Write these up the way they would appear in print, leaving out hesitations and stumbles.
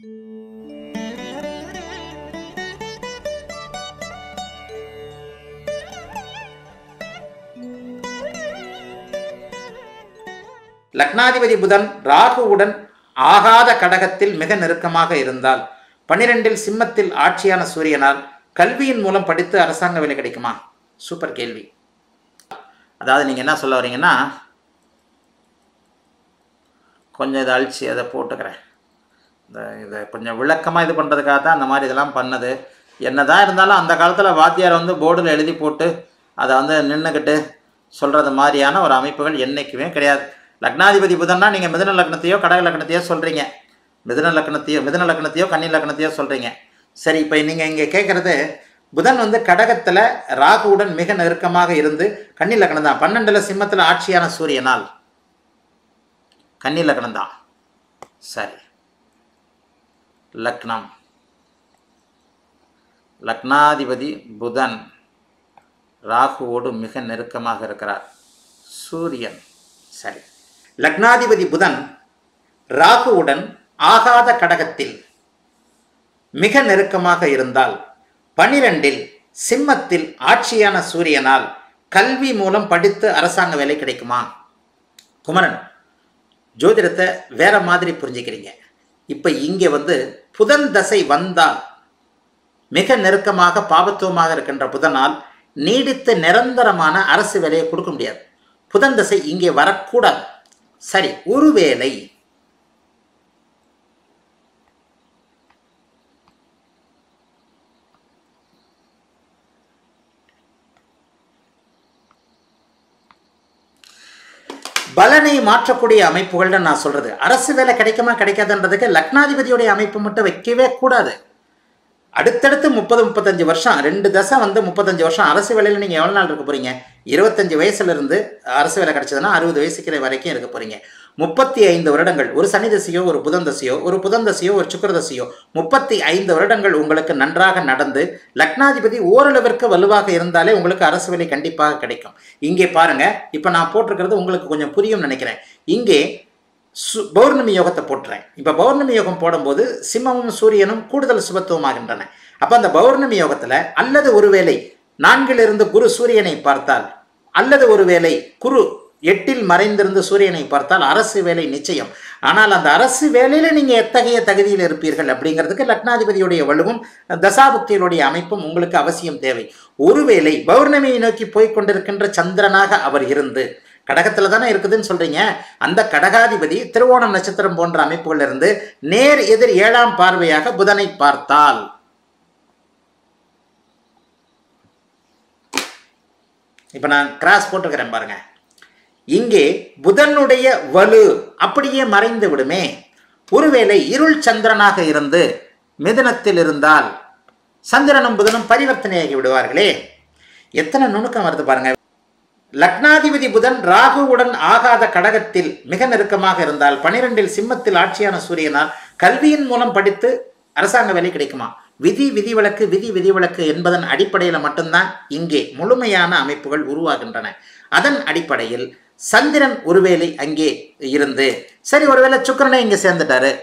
லக்னாதிபதி புதன் ராகுவுடன் ஆகாத கடகத்தில் மிக நெருக்கமாக இருந்தால் 12 சிம்மத்தில் ஆட்சியான சூரியனால் கல்வியின் மூலம் படித்து அரசாங்க வேலை கிடைக்குமா? சூப்பர் கேள்வி. அதாவது நீங்கள் என்ன சொல்ல வரீங்கன்னா, கொஞ்சம் இதை அழிச்சு அதை போட்டுக்கிறேன். இதை கொஞ்சம் விளக்கமாக இது பண்ணுறதுக்காக தான் அந்த மாதிரி இதெல்லாம் பண்ணது. என்னதான் இருந்தாலும் அந்த காலத்தில் வாத்தியார் போர்டில் எழுதி போட்டு அதை நின்றுக்கிட்டு சொல்கிறது மாதிரியான ஒரு அமைப்புகள் என்றைக்குமே கிடையாது. லக்னாதிபதி புதன்னா நீங்கள் மிதுன லக்னத்தையோ கடக லக்னத்தையோ சொல்கிறீங்க, மிதுன லக்னத்தையோ கன்னி லக்னத்தையோ சொல்கிறீங்க. சரி, இப்போ நீங்கள் இங்கே கேட்குறது புதன் கடகத்தில் ராகுவுடன் மிக நெருக்கமாக இருந்து கன்னி லக்னம் தான், 12 சிம்மத்தில் ஆட்சியான சூரியனால் கன்னி லக்னம் தான். சரி, லக்னம் லக்னாதிபதி புதன் ராகுவோடு மிக நெருக்கமாக இருக்கிறார் சூரியன். சரி, லக்னாதிபதி புதன் ராகுவுடன் ஆகாத கடகத்தில் மிக நெருக்கமாக இருந்தால் 12 சிம்மத்தில் ஆட்சியான சூரியனால் கல்வி மூலம் படித்து அரசாங்க வேலை கிடைக்குமா? குமரன், ஜோதிடத்தை வேற மாதிரி புரிஞ்சுக்கிறீங்க. இப்போ இங்கே புதன் தசை வந்தால் மிக நெருக்கமாக பாபத்துவமாக இருக்கின்ற புதனால் நீடித்து நிரந்தரமான அரசு வேலையை கொடுக்க முடியாது. புதன் தசை இங்கே வரக்கூடாது. சரி, ஒருவேளை பலனை மாற்றக்கூடிய அமைப்புகள் நான் சொல்றது. அரசு வேலை கிடைக்குமா கிடைக்காதுன்றதுக்கு லக்னாதிபதியுடைய அமைப்பு மட்டும் வைக்கவே கூடாது. அடுத்தடுத்து 30-35 வருஷம் 2 தசை 35 வருஷம் அரசு வேலையில் நீங்கள் எவ்வளோ நாள் இருக்க போகிறீங்க? 25 வயசுலேருந்து அரசு வேலை கிடைச்சதுன்னா 60 வயசுக்கு வரைக்கும் இருக்க போகிறீங்க. 35 வருடங்கள் ஒரு சனி தசையோ ஒரு புதன் தசையோ ஒரு சுக்கிர தசையோ 35 வருடங்கள் உங்களுக்கு நன்றாக நடந்து லக்னாதிபதி ஓரளவிற்கு வலுவாக இருந்தாலே உங்களுக்கு அரசு வேலை கண்டிப்பாக கிடைக்கும். இங்கே பாருங்க, இப்போ நான் போட்டிருக்கிறது உங்களுக்கு கொஞ்சம் புரியும் நினைக்கிறேன். இங்கே பௌர்ணமி யோகத்தை போட்டுறேன். இப்போ பௌர்ணமி யோகம் போடும்போது சிம்மமும் சூரியனும் கூடுதல் சுபத்துவமாகின்றன. அப்போ அந்த பௌர்ணமி யோகத்தில் அல்லது ஒருவேளை 4 குரு சூரியனை பார்த்தால், அல்லது ஒருவேளை குரு 8 மறைந்திருந்து சூரியனை பார்த்தால் அரசு வேலை நிச்சயம். ஆனால் அந்த அரசு வேலையில் நீங்கள் எத்தகைய தகுதியில் இருப்பீர்கள் அப்படிங்கிறதுக்கு லக்னாதிபதியுடைய வலுவும் தசாபுக்திகளுடைய அமைப்பும் உங்களுக்கு அவசியம் தேவை. ஒருவேளை பௌர்ணமியை நோக்கி போய்கொண்டிருக்கின்ற சந்திரனாக அவர் இருந்து, கடகத்தில் தானே இருக்குதுன்னு சொல்றீங்க, அந்த கடகாதிபதி திருவோணம் நட்சத்திரம் போன்ற அமைப்புகள் இருந்து நேர் எதிர் 7ஆம் பார்வையாக புதனை பார்த்தால், இப்ப நான் கிராஸ் போட்டுக்கிறேன் பாருங்க, இங்கே புதனுடைய வலு அப்படியே மறைந்து விடுமே. ஒருவேளை இருள் சந்திரனாக இருந்து மிதுனத்தில் இருந்தால் சந்திரனும் புதனும் பரிவர்த்தனையாகி விடுவார்களே. எத்தனை நுணுக்கம் வருது பாருங்க. லக்னாதிபதி புதன் ராகுவுடன் ஆகாத கடகத்தில் மிக நெருக்கமாக இருந்தால் 12 சிம்மத்தில் ஆட்சியான சூரியனால் கல்வியின் மூலம் படித்து அரசாங்க வேலை கிடைக்குமா? விதி விதிவிலக்கு விதி விதிவிலக்கு என்பதன் அடிப்படையில் மட்டும்தான் இங்கே முழுமையான அமைப்புகள் உருவாகின்றன. அதன் அடிப்படையில் சந்திரன் ஒருவேளை அங்கே இருந்து, சரி ஒருவேளை சுக்கிரனை இங்கே சேர்ந்துட்டாரு,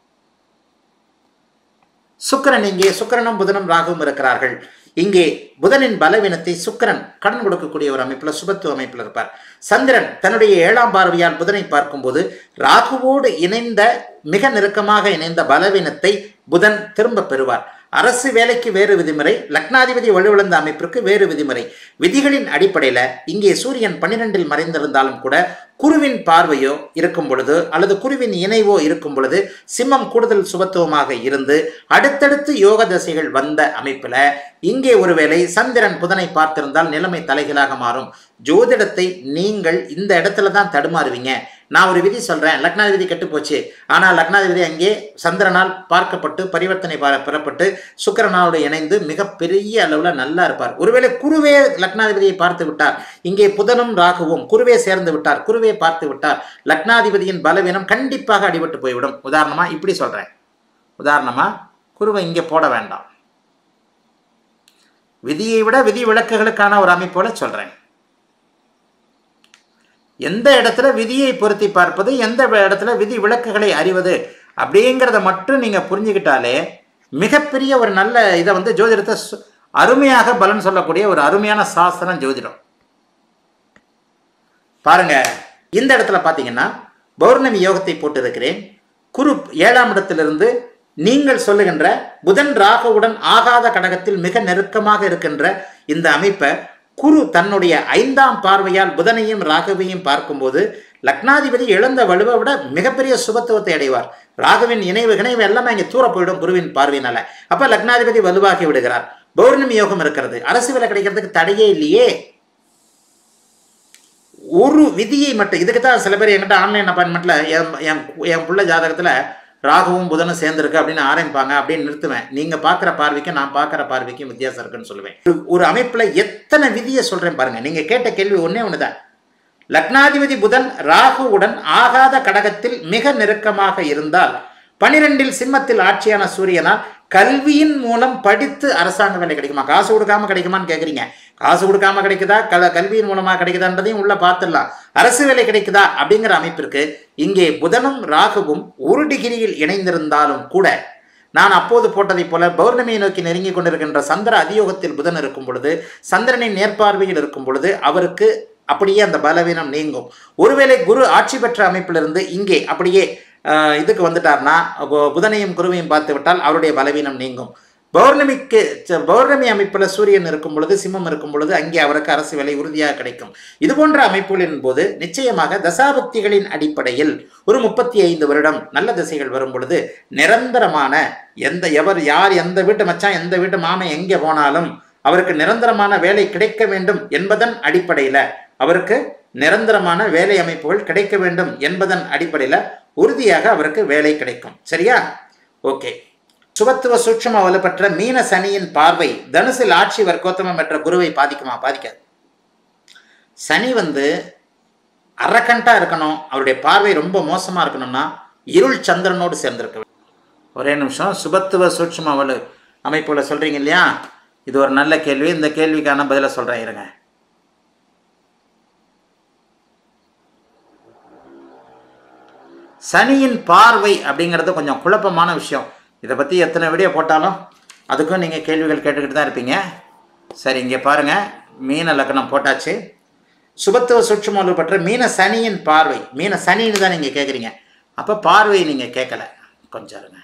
சுக்கிரன் இங்கே, சுக்கிரனும் புதனும் ராகுவும் இருக்கிறார்கள். இங்கே புதனின் பலவீனத்தை சுக்கிரன் கடன் கொடுக்கக்கூடிய ஒரு அமைப்பில் சுபத்துவ அமைப்பில் இருப்பார். சந்திரன் தன்னுடைய 7ஆம் பார்வையால் புதனை பார்க்கும்போது ராகுவோடு இணைந்த மிக நெருக்கமாக இணைந்த பலவீனத்தை புதன் திரும்ப பெறுவார். அரசு வேலைக்கு வேறு விதிமுறை, லக்னாதிபதி வலுவிழந்த அமைப்பிற்கு வேறு விதிமுறை. விதிகளின் அடிப்படையில் இங்கே சூரியன் 12 மறைந்திருந்தாலும் கூட குருவின் பார்வையோ இருக்கும் பொழுது அல்லது குருவின் இணைவோ இருக்கும் பொழுது சிம்மம் கூடுதல் சுபத்துவமாக இருந்து அடுத்தடுத்து யோக தசைகள் வந்த அமைப்பில் இங்கே ஒருவேளை சந்திரன் புதனை பார்த்திருந்தால் நிலைமை தலைகீழாக மாறும். ஜோதிடத்தை நீங்கள் இந்த இடத்துல தான் தடுமாறுவீங்க. நான் ஒரு விதி சொல்றேன், லக்னாதிபதி கெட்டு போச்சு, ஆனால் லக்னாதிபதி அங்கே சந்திரனால் பார்க்கப்பட்டு பரிவர்த்தனை பெறப்பட்டு சுக்கிரனோடு இணைந்து மிகப்பெரிய அளவில் நல்லா இருப்பார். ஒருவேளை குருவே லக்னாதிபதியை பார்த்து விட்டார், இங்கே புதனும் ராகுவும் குருவே சேர்ந்து விட்டார், குருவே பார்த்து விட்டார், லக்னாதிபதியின் பலவீனம் கண்டிப்பாக அடிபட்டு போய்விடும். உதாரணமா இப்படி சொல்றேன், உதாரணமா குருவை இங்கே போட வேண்டாம், விதியை விட விதி விலக்குகளுக்கான ஒரு அமைப்போல சொல்றேன். எந்த இடத்துல விதியை பொருத்தி பார்ப்பது, எந்த இடத்துல விதி விலக்குகளை அறிவது அப்படிங்கிறத மட்டும் நீங்க புரிஞ்சுக்கிட்டாலே மிகப்பெரிய ஒரு நல்ல இதை வந்து ஜோதிடத்தை அருமையாக பலன் சொல்லக்கூடிய ஒரு அருமையான சாஸ்திரம் ஜோதிடம். பாருங்க, இந்த இடத்துல பாத்தீங்கன்னா பௌர்ணமி யோகத்தை போட்டு இருக்கிறேன். குரு 7ஆம் இடத்திலிருந்து நீங்கள் சொல்லுகின்ற புதன் ராகுவுடன் ஆகாத கடகத்தில் மிக நெருக்கமாக இருக்கின்ற இந்த அமைப்பை குரு தன்னுடைய 5ஆம் பார்வையால் புதனையும் ராகுவையும் பார்க்கும்போது லக்னாதிபதி இழந்த வலுவை விட மிகப்பெரிய சுபத்துவத்தை அடைவார். ராகுவின் இணைவு எல்லாமே அங்கே தூர போயிடும் குருவின் பார்வையினால. அப்ப லக்னாதிபதி வலுவாகி விடுகிறார். பௌர்ணமி யோகம் இருக்கிறது. அரசு வேலை கிடைக்கிறதுக்கு தடையே இல்லையே. ஒரு விதியை மட்டும், இதுக்கு தான் சில பேர் என்கிட்ட ஆன்லைன் அப்பாயின்மெண்ட்ல என் புள்ள ஜாதகத்துல ராகுவும் புதனும் சேர்ந்திருக்கு அப்படின்னு ஆரம்பிப்பாங்க. அப்படின்னு நிறுத்துவேன். நீங்க பாக்குற பார்வைக்கும் நான் பாக்குற பார்வைக்கும் வித்தியாசம் இருக்குன்னு சொல்லுவேன். ஒரு அமைப்புல எத்தனை விதியை சொல்றேன் பாருங்க. நீங்க கேட்ட கேள்வி ஒன்னே ஒண்ணுதான். லக்னாதிபதி புதன் ராகுவுடன் ஆகாத கடகத்தில் மிக நெருக்கமாக இருந்தால் 12இல் சிம்மத்தில் ஆட்சியான சூரியனால் கல்வியின் மூலம் படித்து அரசாங்க வேலை கிடைக்குமா? காசு கொடுக்காம கிடைக்குமான்னு கேட்குறீங்க. காசு கொடுக்காம கிடைக்குதா, கல்வியின் மூலமா கிடைக்குதான்றதையும் உள்ள பார்த்துடலாம். அரசு வேலை கிடைக்குதா அப்படிங்கிற அமைப்பிற்கு இங்கே புதனும் ராகுவும் 1 டிகிரியில் இணைந்திருந்தாலும் கூட நான் அப்போது போட்டதை போல பௌர்ணமியை நோக்கி நெருங்கி கொண்டிருக்கின்ற சந்திர அதியோகத்தில் புதன் இருக்கும் பொழுது, சந்திரனின் நேர்பார்வையில் இருக்கும் பொழுது அவருக்கு அப்படியே அந்த பலவீனம் நீங்கும். ஒருவேளை குரு ஆட்சி பெற்ற அமைப்பிலிருந்து இங்கே அப்படியே இதுக்கு வந்துட்டார்னா, புதனையும் குருவையும் பார்த்து விட்டால் அவருடைய பலவீனம் நீங்கும். பௌர்ணமி அமைப்புல சூரியன் இருக்கும் பொழுது, சிம்மம் இருக்கும் பொழுது அங்கே அவருக்கு அரசு வேலை உறுதியாக கிடைக்கும். இது போன்ற அமைப்புகளின் போது நிச்சயமாக தசாபக்திகளின் அடிப்படையில் ஒரு 35 வருடம் நல்ல திசைகள் வரும் பொழுது நிரந்தரமான யார் எந்த வீட்டு மச்சான் எந்த வீட்டு மாமன் எங்கே போனாலும் அவருக்கு நிரந்தரமான வேலை கிடைக்க வேண்டும் என்பதன் அடிப்படையில், அவருக்கு நிரந்தரமான வேலை அமைப்புகள் கிடைக்க வேண்டும் என்பதன் அடிப்படையில் உறுதியாக அவருக்கு வேலை கிடைக்கும். சரியா? ஓகே. சுபத்துவ சூட்சும வலுப்பெற்ற மீன சனியின் பார்வை தனுசில் ஆட்சி வர்க்கோத்தமம் பெற்ற குருவை பாதிக்குமா? பாதிக்காது. சனி அரக்கண்டா இருக்கணும், அவருடைய பார்வை ரொம்ப மோசமா இருக்கணும்னா இருள் சந்திரனோடு சேர்ந்திருக்க. ஒரே நிமிஷம். சுபத்துவ சூட்சும வலு அமைப்புல சொல்றீங்க இல்லையா? இது ஒரு நல்ல கேள்வி. இந்த கேள்விக்கான பதில சொல்றேன் இருங்க. சனியின் பார்வை அப்படிங்கிறது கொஞ்சம் குழப்பமான விஷயம். இதை பற்றி எத்தனை வீடியோ போட்டாலும் அதுக்கும் நீங்கள் கேள்விகள் கேட்டுக்கிட்டு தான் இருப்பீங்க. சரி, இங்கே பாருங்கள். மீன லக்னம் போட்டாச்சு. சுபத்துவ சூட்சும வலு பெற்ற மீன சனியின் பார்வை. மீன சனின்னு தான் நீங்கள் கேட்குறீங்க. அப்போ பார்வை நீங்கள் கேட்கல. கொஞ்சம் இருங்க.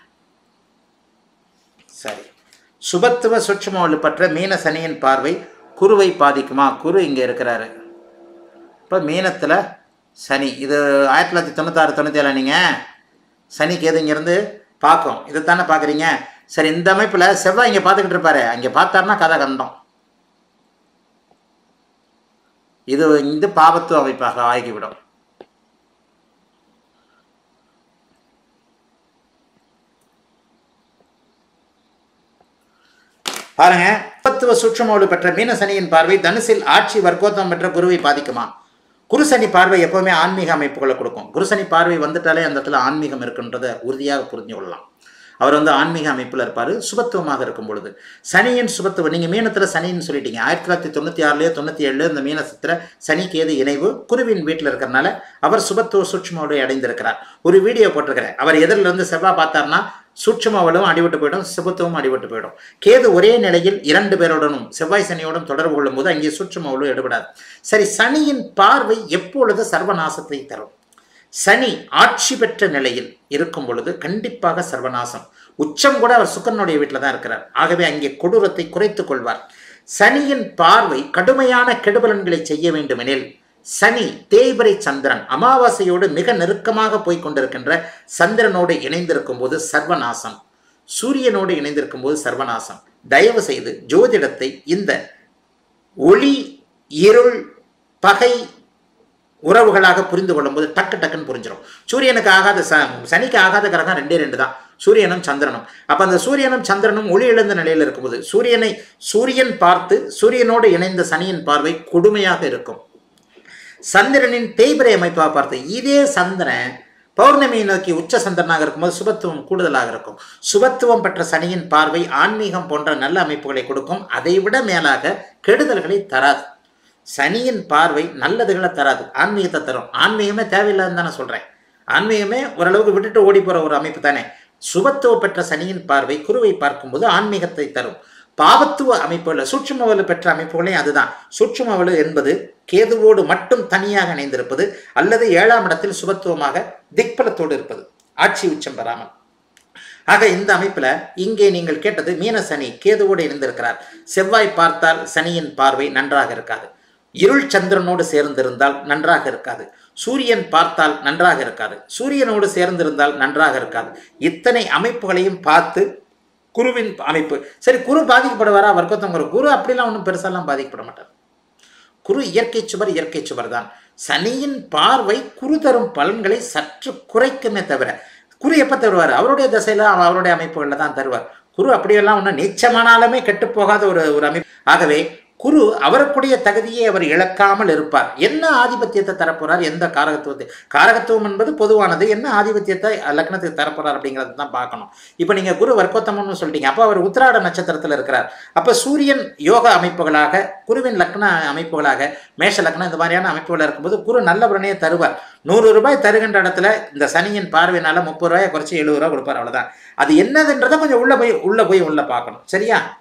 சரி, சுபத்துவ சூட்சும வலு பெற்ற மீன சனியின் பார்வை குருவை பாதிக்குமா? குரு இங்கே இருக்கிறாரு. இப்போ மீனத்தில் சனி. இது 1996-97 நீங்கள் சனிக்கு எது இங்கேருந்து பார்க்கும். இது தானே பார்க்குறீங்க. சரி, இந்த அமைப்பில் செவ்வாய் இங்கே பார்த்துக்கிட்டு இருப்பாரு. அங்கே பார்த்தாருன்னா கதை கண்டம். இது இந்த பாபத்துவ அமைப்பாக ஆகிவிடும். பாருங்க, சுபத்துவ சூட்சும வலு பெற்ற மீன சனியின் பார்வை தனுசில் ஆட்சி வர்க்கோத்தமம் பெற்ற குருவை பாதிக்குமா? குருசனி பார்வை எப்பவுமே ஆன்மீக அமைப்புகளை கொடுக்கும். குருசனி பார்வை வந்துட்டாலே அந்த இடத்துல ஆன்மீகம் இருக்குன்றதை உறுதியாக புரிஞ்சு கொள்ளலாம். அவர் ஆன்மீக அமைப்பில் இருப்பார் சுபத்துவமாக இருக்கும் பொழுது. சனியின் சுபத்துவம், நீங்கள் மீனத்தில் சனின்னு சொல்லிட்டீங்க. 1996-லேயோ 97-லேயோ இந்த மீனத்தில் சனி கேது இணைவு குருவின் வீட்டில் இருக்கிறனால அவர் சுபத்துவ சூட்சுமோடு அடைந்திருக்கிறார். ஒரு வீடியோ போட்டிருக்கிறேன். அவர் எதிரிலிருந்து செவ்வாய் பார்த்தார்னா சூட்சுமவலும் அடிபட்டு போயிடும், சுபத்துவம் அடிபட்டு போயிடும். கேது ஒரே நிலையில் 2 பேருடனும் செவ்வாய் சனியோடும் தொடர்பு கொள்ளும் போது அங்கே சூட்சுமவலும் எடுபடாது. சரி, சனியின் பார்வை எப்பொழுது சர்வநாசத்தை தரும்? சனி ஆட்சி பெற்ற நிலையில் இருக்கும் பொழுது கண்டிப்பாக சர்வநாசம். உச்சம் கூட அவர் சுக்கரனுடைய வீட்டில் தான் இருக்கிறார். ஆகவே அங்கே கொடூரத்தை குறைத்துக் கொள்வார். சனியின் பார்வை கடுமையான கெடுபலன்களை செய்ய வேண்டுமெனில் சனி தேய்பிரை சந்திரன் அமாவாசையோடு மிக நெருக்கமாக போய்கொண்டிருக்கின்ற சந்திரனோடு இணைந்திருக்கும் போது சர்வநாசம். சூரியனோடு இணைந்திருக்கும் போது சர்வநாசம். தயவு செய்து ஜோதிடத்தை இந்த ஒளி இருள் பகை உறவுகளாக புரிந்து கொள்ளும் போது டக்குன்னு புரிஞ்சிடும். சூரியனுக்கு ஆகாத சனிக்கு ஆகாத கிரகம் 2 தான், சூரியனும் சந்திரனும். அப்ப அந்த சூரியனும் சந்திரனும் ஒளி இழந்த நிலையில் இருக்கும்போது சூரியன் பார்த்து சூரியனோடு இணைந்த சனியின் பார்வை கொடுமையாக இருக்கும். சந்திரனின் தேய்பிரை அமைப்பாக பார்த்து இதே சந்திரன் பௌர்ணமியை நோக்கி உச்ச சந்திரனாக இருக்கும்போது சுபத்துவம் கூடுதலாக இருக்கும். சுபத்துவம் பெற்ற சனியின் பார்வை ஆன்மீகம் போன்ற நல்ல அமைப்புகளை கொடுக்கும். அதைவிட மேலாக கெடுதல்களை தராது. சனியின் பார்வை நல்லதுகளை தராது, ஆன்மீகத்தை தரும். ஆன்மீகமே தேவையில்லைன்னு தானே சொல்றேன். ஆன்மீகமே ஓரளவுக்கு விட்டுட்டு ஓடி போற ஒரு அமைப்பு தானே. சுபத்துவ பெற்ற சனியின் பார்வை குருவை பார்க்கும்போது ஆன்மீகத்தை தரும். பாவத்துவ அமைப்புகள் சூட்சும வலு பெற்ற அமைப்புகளே அதுதான். சூட்சும வலு என்பது கேதுவோடு மட்டும் தனியாக இணைந்திருப்பது அல்லது 7ஆம் இடத்தில் சுபத்துவமாக திக்பலத்தோடு இருப்பது, ஆட்சி உச்சம் பெறாமல். ஆக இந்த அமைப்புல இங்கே நீங்கள் கேட்டது மீன சனி கேதுவோடு இணைந்திருக்கிறார். செவ்வாய் பார்த்தால் சனியின் பார்வை நன்றாக இருக்காது. இருள் சந்திரனோடு சேர்ந்திருந்தால் நன்றாக இருக்காது. சூரியன் பார்த்தால் நன்றாக இருக்காது. சூரியனோடு சேர்ந்திருந்தால் நன்றாக இருக்காது. இத்தனை அமைப்புகளையும் பார்த்து குருவின் அமைப்பு சரி, குரு பாதிக்கப்படுவாரா வர்க்கத்தம் குரு அப்படிலாம் ஒன்றும் பெருசாலாம் பாதிக்கப்பட மாட்டார். குரு இயற்கை சுவர் தான். சனியின் பார்வை குரு தரும் பலன்களை சற்று குறைக்குமே தவிர, குரு எப்போ தருவார்? அவருடைய திசையில அவருடைய அமைப்புகளில் தான் தருவார். குரு அப்படியெல்லாம் ஒன்றும் நீச்சமானாலுமே கெட்டு போகாத ஒரு அமைப்பு. ஆகவே குரு அவருக்குடைய தகுதியை அவர் இழக்காமல் இருப்பார். என்ன ஆதிபத்தியத்தை தரப்போறார், எந்த காரகத்துவத்தை, காரகத்துவம் என்பது பொதுவானது, என்ன ஆதிபத்தியத்தை லக்னத்துக்கு தரப்போறார் அப்படிங்கிறது தான் பார்க்கணும். இப்போ நீங்க குரு வர்க்கோத்தமம்னு சொல்லிட்டீங்க, அப்போ அவர் உத்திராட நட்சத்திரத்தில் இருக்கிறார். அப்போ சூரியன் யோக அமைப்புகளாக, குருவின் லக்ன அமைப்புகளாக, மேஷ லக்னம் இந்த மாதிரியான அமைப்புகள் இருக்கும்போது குரு நல்ல பலனையே தருவார். 100 ரூபாய் தருகின்ற இடத்துல இந்த சனியின் பார்வையினால 30 ரூபாயை குறைச்சி 70 ரூபாய் கொடுப்பார், அவ்வளவுதான். அது என்னதுன்றதை கொஞ்சம் உள்ள போய் பார்க்கணும். சரியா?